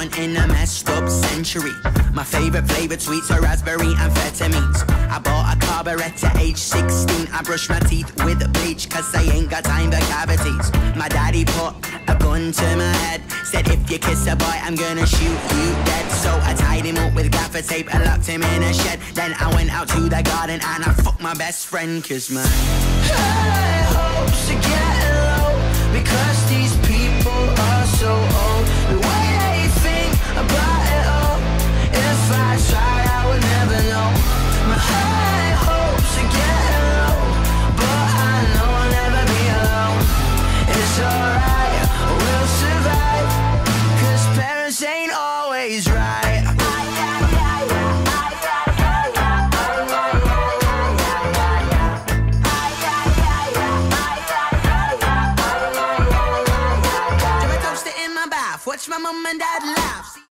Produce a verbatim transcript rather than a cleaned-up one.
born in a messed up century. My favorite flavored sweets are raspberry amphetamines. I bought a carburetor at age sixteen. I brush my teeth with bleach cause I ain't got time for cavities. My daddy put a gun to my head, said if you kiss a boy I'm gonna shoot you dead. So I tied him up with gaffer tape and locked him in a shed. Then I went out to the garden and I fucked my best friend cause my high hopes are getting low because these people are so old. The way they think about it all, if I tried I would never know. My high hopes are getting low, but I know I'll never be alone. It's alright, we'll survive, cause parents ain't always right. Watch my mom and dad laugh.